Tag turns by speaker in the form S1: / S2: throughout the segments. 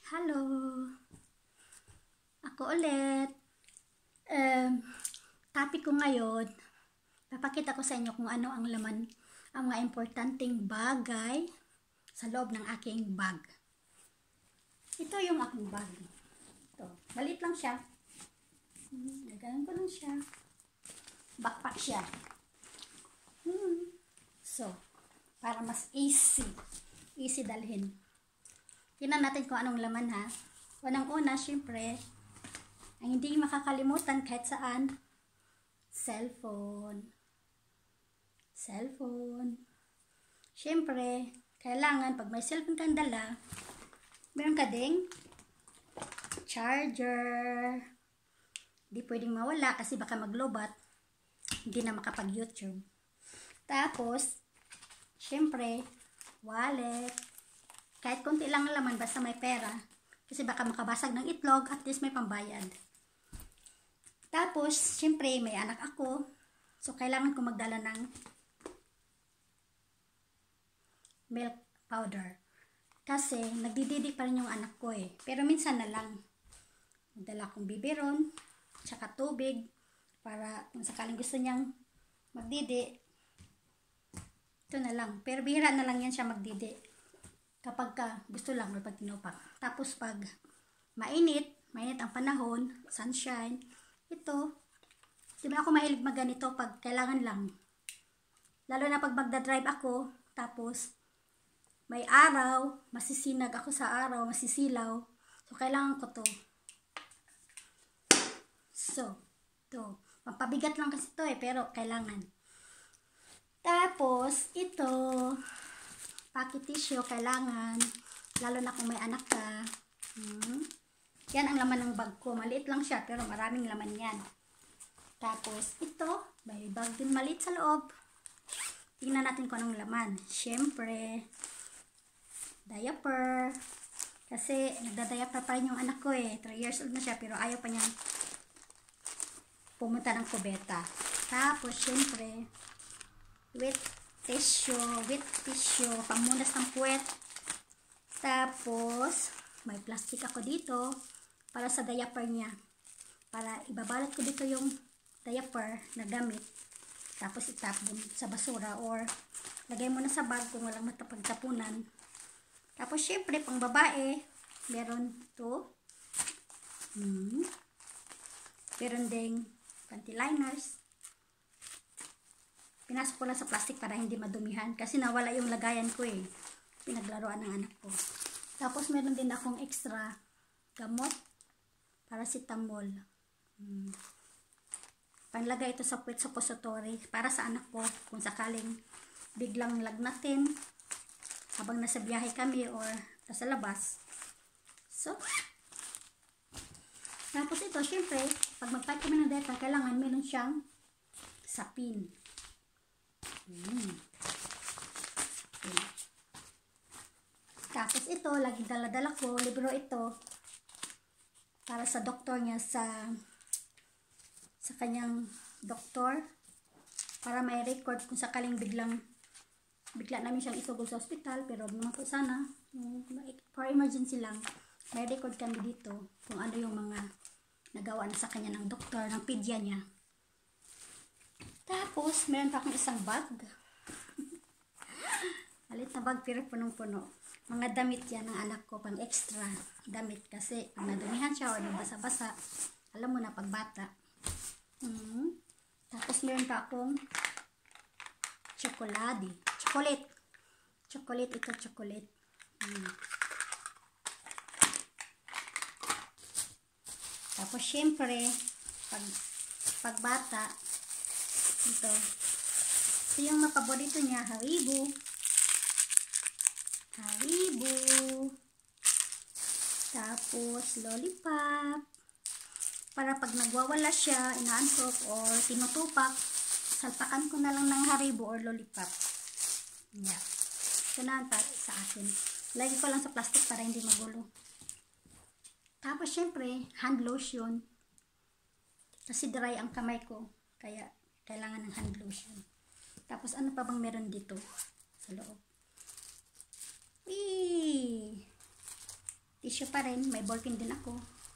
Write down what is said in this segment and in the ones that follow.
S1: Hello! Ako ulit. Topic ko ngayon, papakita ko sa inyo kung ano ang laman, ang mga importanteng bagay sa loob ng aking bag. Ito yung aking bag. Ito, maliit lang siya. Gagalan ko lang siya. Backpack siya. So, para mas easy dalhin. Tingnan natin kung anong laman ha. Unang-una, syempre, ang hindi makakalimutan kahit saan, cellphone. Syempre, kailangan pag may cellphone kang dala, meron ka ding charger. Hindi pwedeng mawala kasi baka maglobat, hindi na makapag-YouTube. Tapos, syempre, wallet. Kahit konti lang ang laman, basta may pera. Kasi baka makabasag ng itlog, at least may pambayad. Tapos, syempre, may anak ako. So, kailangan ko magdala ng milk powder. Kasi, nagdididi pa rin yung anak ko eh. Pero minsan na lang. Magdala akong biberon, tsaka tubig, para kung sakaling gusto niyang magdidi, ito na lang. Pero bihira na lang yan siya magdidi. Kapag gusto lang or pag tinupak. Tapos pag mainit ang panahon, sunshine, ito, di ba ako mahilig magganito pag kailangan lang. Lalo na pag magdadrive ako, tapos may araw, masisinag ako sa araw, masisilaw. So, kailangan ko to. So, to. Pampabigat lang kasi to eh, pero kailangan. Tapos, ito, pocket tissue, kailangan, lalo na kung may anak ka. Yan ang laman ng bag ko. Maliit lang siya, pero maraming laman yan. Tapos, ito, may bag din maliit sa loob. Tingnan natin kung anong laman. Siyempre, diaper. Kasi, nagda-diaper pa rin yung anak ko eh. 3 years old na siya, pero ayaw pa niyang pumunta ng kubeta. Tapos, siyempre, wet tissue, pamunas ng puwet. Tapos, may plastic ako dito para sa diaper niya. Para ibabalot ko dito yung diaper na gamit. Tapos itap dun sa basura or lagay mo na sa bag kung walang matapagtapunan. Tapos, syempre, pang babae, meron to. Meron ding panty liners. Pinasok ko lang sa plastic para hindi madumihan. Kasi nawala yung lagayan ko eh. Pinaglaruan ng anak ko. Tapos meron din akong extra gamot. Paracetamol. Panlagay ito sa puwet suppository. Para sa anak ko. Kung sakaling biglang lagnatin. Habang nasa biyahe kami or nasa labas. So, tapos ito, syempre, pag mag-pack kami ng diaper, kailangan meron siyang sapin. Tapos ito, lagi dala-dala ko, libro ito para sa doktor niya, sa kanyang doktor, para may record kung sakaling bigla namin siyang isugol sa ospital, pero naman po sana for emergency lang, may record kami dito kung ano yung mga nagawa na sa kanya ng doktor, ng pedya niya. Tapos, meron pa akong isang bag. Alit na bag, pero punong-puno. Mga damit yan ng anak ko, pang extra damit. Kasi, pag nadumihan siya o nabasa-basa, alam mo na, pag bata. Tapos, meron pa akong chocolate. Chocolate, ito chocolate. Tapos, syempre, pag bata, ito yung mapaborito niya, Haribo. Tapos lollipop, para pag nagwawala siya, inaantok or tinutupak, salpakan ko na lang ng Haribo or lollipop. Yeah. Ito na sa akin. Lagi ko lang sa plastic para hindi magulo. Tapos syempre, hand lotion. Kasi dry ang kamay ko, kaya kailangan ng hand lotion. Tapos, ano pa bang meron dito sa loob? Tissue pa rin. May ballpen din ako.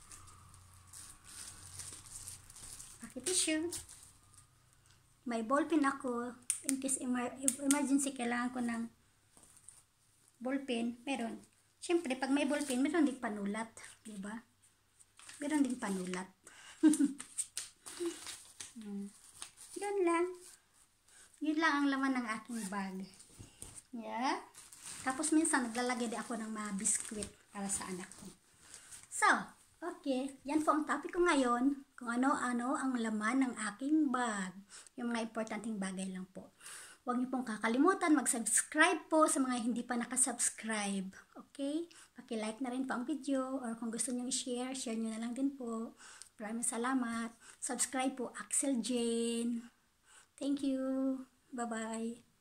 S1: Tissue. May ballpen ako. In case emergency, kailangan ko ng ballpen. Meron. Siyempre, pag may ballpen, meron din panulat. Diba? Meron din panulat. Yun lang. Yun lang ang laman ng aking bag. Yeah. Tapos minsan, naglalagay din ako ng mga biskwit para sa anak ko. So, okay, yan po ang topic ko ngayon, kung ano-ano ang laman ng aking bag. Yung mga importanteng bagay lang po. Huwag niyo pong kakalimutan mag-subscribe po sa mga hindi pa nakasubscribe. Okay? Paki-like na rin po ang video, or kung gusto niyo i-share, share niyo na lang din po. Maraming salamat. Subscribe po, Axel Jane. Thank you. Bye-bye.